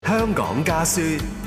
香港家書。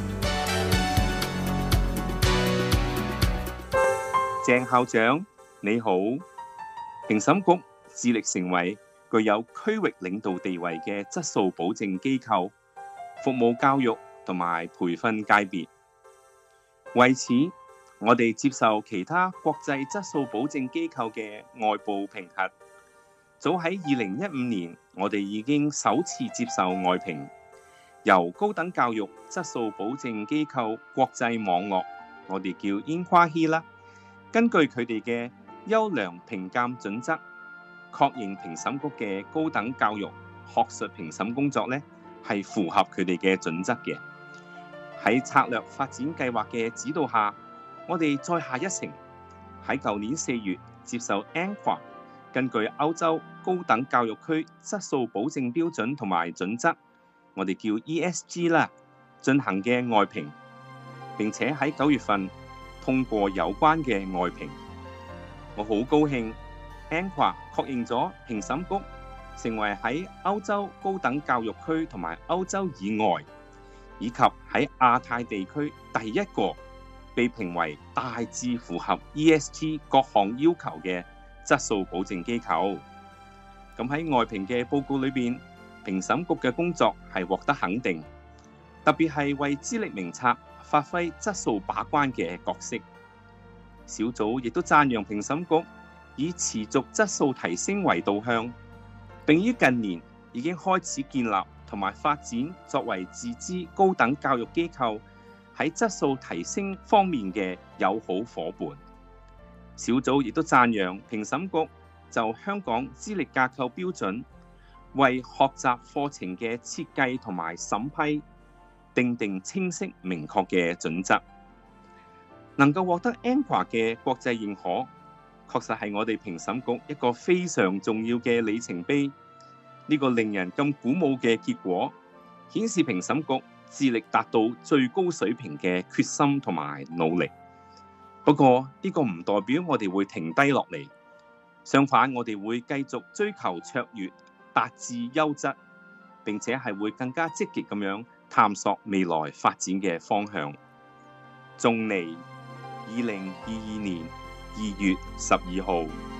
鄭校長你好，評審局致力成為具有區域領導地位嘅質素保證機構，服務教育同埋培訓界別。為此，我哋接受其他國際質素保證機構嘅外部評核。早喺2015年，我哋已經首次接受外評，由高等教育質素保證機構國際網絡，我哋叫 INQUAHI 啦，根據佢哋嘅優良評鑑準則，確認評審局嘅高等教育學術評審工作呢係符合佢哋嘅準則嘅。喺策略發展計劃嘅指導下，我哋再下一城，喺舊年4月接受 ANQUA 根據歐洲高等教育區質素保證標準同埋準則，我哋叫 ESG 啦，進行嘅外評，並且喺9月份通過有關嘅外評。我好高興 ANQUA 確認咗評審局成為喺歐洲高等教育區同埋歐洲以外，以及喺亞太地區第一個被評為大致符合 ESG 各項要求嘅質素保證機構。咁喺外評嘅報告裏邊，評審局嘅工作係獲得肯定，特別係為資歷名冊發揮質素把關嘅角色。小組亦都讚揚評審局以持續質素提升為導向，並於近年已經開始建立同埋發展作為自資高等教育機構喺質素提升方面嘅友好夥伴。小組亦都讚揚評審局就香港資歷架構標準為學習課程嘅設計同埋審批訂定清晰明確嘅準則。能夠獲得 ANQUA 嘅國際認可，確實係我哋評審局一個非常重要嘅里程碑。呢個令人咁鼓舞嘅結果，顯示評審局致力達到最高水平嘅決心同埋努力。不過呢個唔代表我哋會停低落嚟，相反我哋會繼續追求卓越，達至優質，並且係會更加積極咁樣探索未來發展嘅方向。仲尼2022年2月12號。